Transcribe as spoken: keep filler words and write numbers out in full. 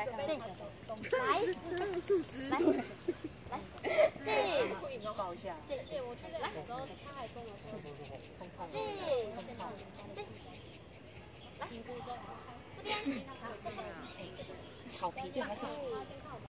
猜看。 进，来，来，来，进， 抱一下。 进，我去练的时候，他还跟我说，进，进，来，这边， 草皮对，还是？